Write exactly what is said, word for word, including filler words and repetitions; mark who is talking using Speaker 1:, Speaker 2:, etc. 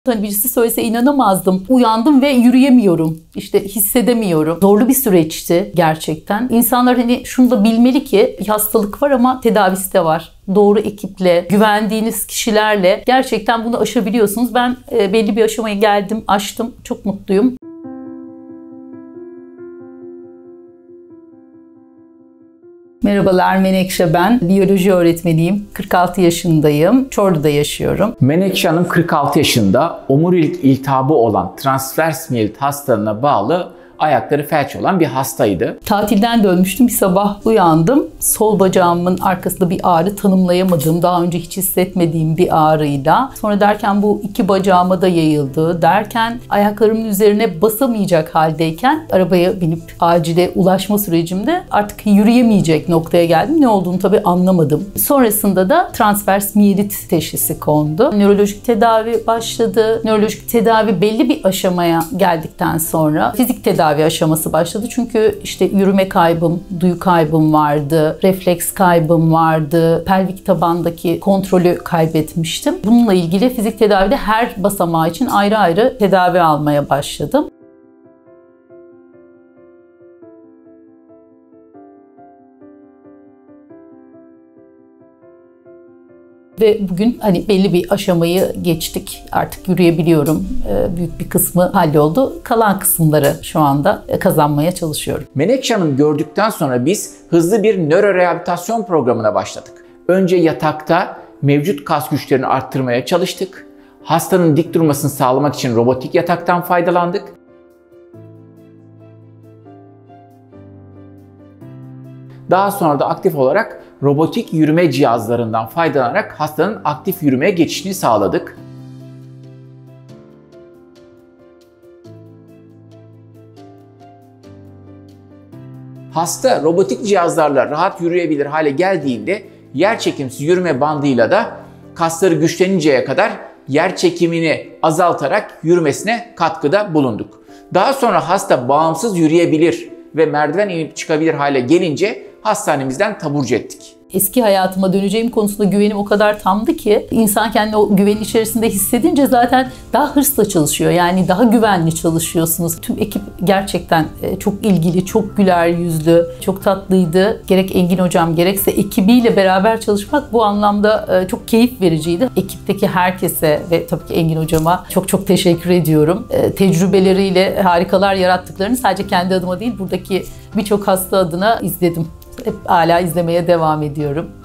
Speaker 1: Hani birisi söylese inanamazdım. Uyandım ve yürüyemiyorum. İşte hissedemiyorum. Zorlu bir süreçti gerçekten. İnsanlar hani şunu da bilmeli ki hastalık var ama tedavisi de var. Doğru ekiple, güvendiğiniz kişilerle gerçekten bunu aşabiliyorsunuz. Ben e, belli bir aşamaya geldim, aştım. Çok mutluyum. Merhabalar, Menekşe ben. Biyoloji öğretmeniyim. kırk altı yaşındayım. Çorlu'da yaşıyorum.
Speaker 2: Menekşe Hanım kırk altı yaşında, omurilik iltihabı olan Transverse Myelitis hastalığına bağlı ayakları felç olan bir hastaydı.
Speaker 1: Tatilden dönmüştüm. Bir sabah uyandım. Sol bacağımın arkasında bir ağrı, tanımlayamadığım, daha önce hiç hissetmediğim bir ağrıyla. Sonra derken bu iki bacağıma da yayıldı. Derken ayaklarımın üzerine basamayacak haldeyken arabaya binip acile ulaşma sürecimde artık yürüyemeyecek noktaya geldim. Ne olduğunu tabii anlamadım. Sonrasında da Transverse Myelitis teşhisi kondu. Nörolojik tedavi başladı. Nörolojik tedavi belli bir aşamaya geldikten sonra fizik tedavi aşaması başladı. Çünkü işte yürüme kaybım, duyu kaybım vardı, refleks kaybım vardı, pelvik tabandaki kontrolü kaybetmiştim. Bununla ilgili fizik tedavide her basamağı için ayrı ayrı tedavi almaya başladım. Ve bugün hani belli bir aşamayı geçtik. Artık yürüyebiliyorum. Büyük bir kısmı halloldu. Kalan kısımları şu anda kazanmaya çalışıyorum.
Speaker 2: Menekşe Hanım gördükten sonra biz hızlı bir neuro-rehabilitasyon programına başladık. Önce yatakta mevcut kas güçlerini arttırmaya çalıştık. Hastanın dik durmasını sağlamak için robotik yataktan faydalandık. Daha sonra da aktif olarak robotik yürüme cihazlarından faydalanarak hastanın aktif yürümeye geçişini sağladık. Hasta robotik cihazlarla rahat yürüyebilir hale geldiğinde yerçekimsiz yürüme bandıyla da kasları güçleninceye kadar yerçekimini azaltarak yürümesine katkıda bulunduk. Daha sonra hasta bağımsız yürüyebilir ve merdiven inip çıkabilir hale gelince hastanemizden taburcu ettik.
Speaker 1: Eski hayatıma döneceğim konusunda güvenim o kadar tamdı ki insan kendini o güvenin içerisinde hissedince zaten daha hırsla çalışıyor. Yani daha güvenli çalışıyorsunuz. Tüm ekip gerçekten çok ilgili, çok güler yüzlü, çok tatlıydı. Gerek Engin hocam gerekse ekibiyle beraber çalışmak bu anlamda çok keyif vericiydi. Ekipteki herkese ve tabii ki Engin hocama çok çok teşekkür ediyorum. Tecrübeleriyle harikalar yarattıklarını sadece kendi adıma değil buradaki birçok hasta adına izledim. Hep hala izlemeye devam ediyorum.